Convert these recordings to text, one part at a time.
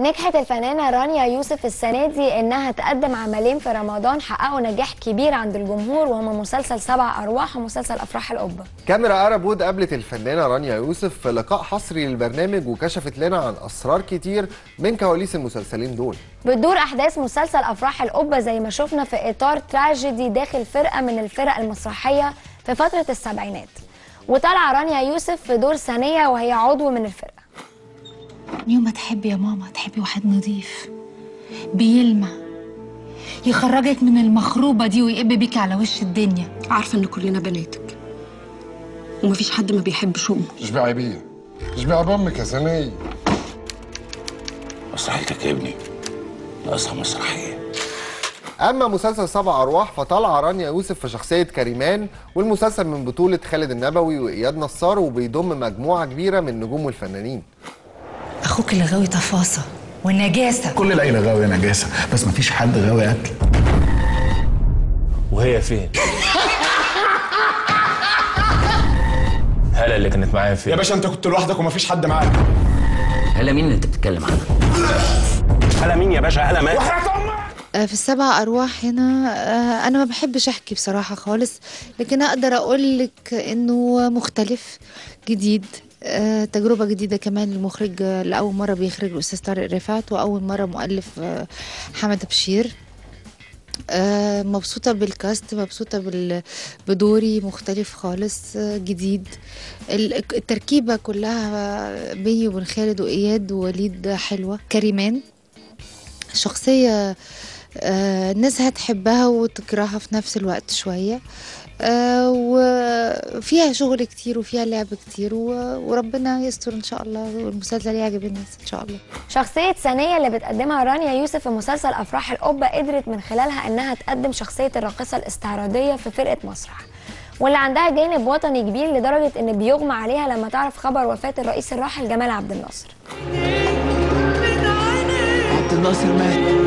نجحت الفنانة رانيا يوسف السنة دي إنها تقدم عملين في رمضان حققوا نجاح كبير عند الجمهور، وهما مسلسل 7 أرواح ومسلسل أفراح القبة. كاميرا أرابود قابلت الفنانة رانيا يوسف في لقاء حصري للبرنامج وكشفت لنا عن أسرار كتير من كواليس المسلسلين دول. بتدور أحداث مسلسل أفراح القبة زي ما شفنا في إطار تراجيدي داخل فرقة من الفرق المسرحية في فترة السبعينات، وطالعة رانيا يوسف في دور ثانية وهي عضو من الفرقة. يوم ما تحبي يا ماما تحبي واحد نظيف بيلمع يخرجك من المخروبة دي ويقب بيكي على وش الدنيا. عارفة ان كلنا بناتك ومفيش حد ما بيحبش امه. اشبعي بيه، اشبعي بامك يا ثانية. مسرحيتك يا ابني ناقصها مسرحية. أما مسلسل 7 أرواح فطلع رانيا يوسف في شخصية كريمان، والمسلسل من بطولة خالد النبوي وإياد نصار، وبيضم مجموعة كبيرة من نجوم والفنانين. أخوك اللي غاوي تفاصة ونجاسة. كل العيلة غاوية نجاسة، بس مفيش حد غاوي قتل. وهي فين؟ هلا اللي كانت معايا فين؟ يا باشا انت كنت لوحدك ومفيش حد معاك. هلا مين اللي انت بتتكلم عنها؟ هلا مين يا باشا؟ هلا مات. في ال7 أرواح هنا أنا ما بحبش أحكي بصراحة خالص، لكن أقدر أقول لك إنه مختلف جديد، تجربة جديدة كمان. المخرج لأول مرة بيخرج الأستاذ طارق رفعت، وأول مرة مؤلف حمد بشير. مبسوطة بالكاست، مبسوطة بدوري مختلف خالص جديد. التركيبة كلها بيني وبين خالد وإياد ووليد حلوة. كريمان شخصية الناس هتحبها وتكرهها في نفس الوقت شوية، وفيها شغل كتير وفيها لعب كتير، وربنا يستر ان شاء الله والمسلسل يعجب الناس ان شاء الله. شخصية ثانية اللي بتقدمها رانيا يوسف في مسلسل أفراح القبة قدرت من خلالها إنها تقدم شخصية الراقصة الاستعراضية في فرقة مسرح، واللي عندها جانب وطني كبير لدرجة إن بيغمى عليها لما تعرف خبر وفاة الرئيس الراحل جمال عبد الناصر. عبد الناصر مات.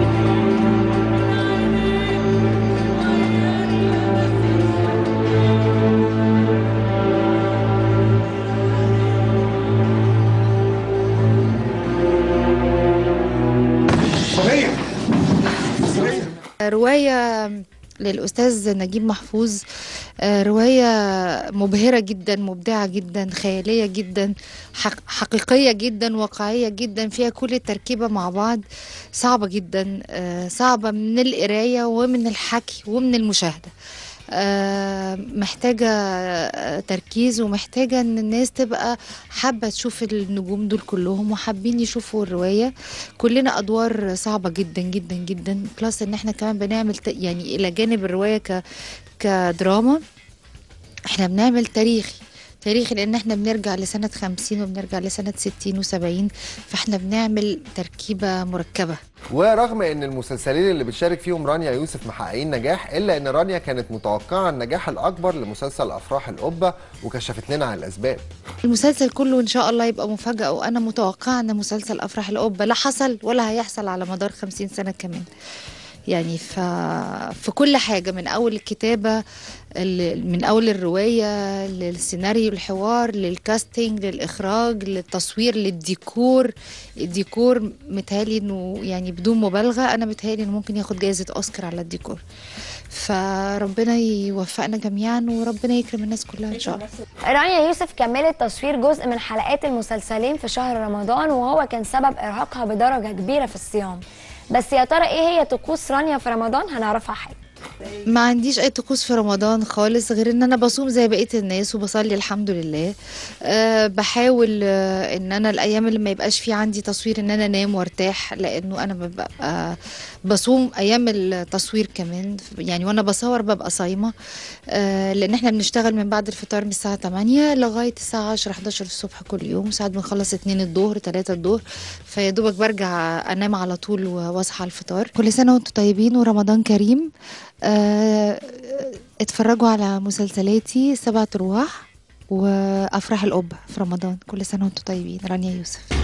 رواية للأستاذ نجيب محفوظ، رواية مبهرة جدا، مبدعة جدا، خيالية جدا، حقيقية جدا، واقعية جدا، فيها كل التركيبة مع بعض. صعبة جدا، صعبة من القراية ومن الحكي ومن المشاهدة. محتاجة تركيز، ومحتاجة ان الناس تبقى حابة تشوف النجوم دول كلهم وحابين يشوفوا الرواية. كلنا ادوار صعبة جدا جدا جدا، بلس ان احنا كمان بنعمل يعني الى جانب الرواية كدراما احنا بنعمل تاريخي لان احنا بنرجع لسنة 50 وبنرجع لسنة 60 و70، فاحنا بنعمل تركيبة مركبة. ورغم ان المسلسلين اللي بتشارك فيهم رانيا يوسف محققين نجاح، الا ان رانيا كانت متوقعة النجاح الاكبر لمسلسل افراح القبة، وكشفت لنا عن الاسباب. المسلسل كله ان شاء الله يبقى مفاجأة، وانا متوقعة ان مسلسل افراح القبة لا حصل ولا هيحصل على مدار 50 سنة كمان. يعني في كل حاجة، من أول الكتابة، من أول الرواية للسيناريو، الحوار، للكاستينج، للإخراج، للتصوير، للديكور. الديكور متهيألي إنه يعني بدون مبالغة أنا متهيألي إنه ممكن ياخد جائزة أوسكار على الديكور. فربنا يوفقنا جميعا وربنا يكرم الناس كلها إن شاء الله. رانيا يوسف كملت تصوير جزء من حلقات المسلسلين في شهر رمضان، وهو كان سبب إرهاقها بدرجة كبيرة في الصيام. بس يا ترى ايه هي طقوس رانيا في رمضان؟ هنعرفها حاجه. ما عنديش اي طقوس في رمضان خالص، غير ان انا بصوم زي بقيه الناس وبصلي الحمد لله. بحاول ان انا الايام اللي ما يبقاش في عندي تصوير ان انا انام وارتاح، لانه انا ببقى بصوم ايام التصوير كمان، يعني وانا بصور ببقى صايمه، لان احنا بنشتغل من بعد الفطار من الساعه 8 لغايه الساعه 10 11 الصبح كل يوم، ساعات بنخلص 2 الظهر 3 الظهر، فيا دوبك برجع انام على طول واصحى الفطار. كل سنه وانتم طيبين ورمضان كريم. اتفرجوا على مسلسلاتي 7 أرواح وأفراح القبة في رمضان. كل سنة وانتم طيبين. رانيا يوسف.